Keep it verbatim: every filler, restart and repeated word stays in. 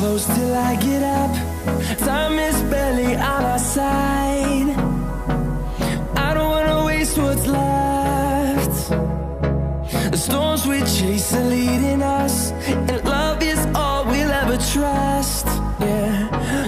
close till I get up. Time is barely on our side. I don't wanna waste what's left. The storms we chase are leading us, and love is all we'll ever trust. Yeah.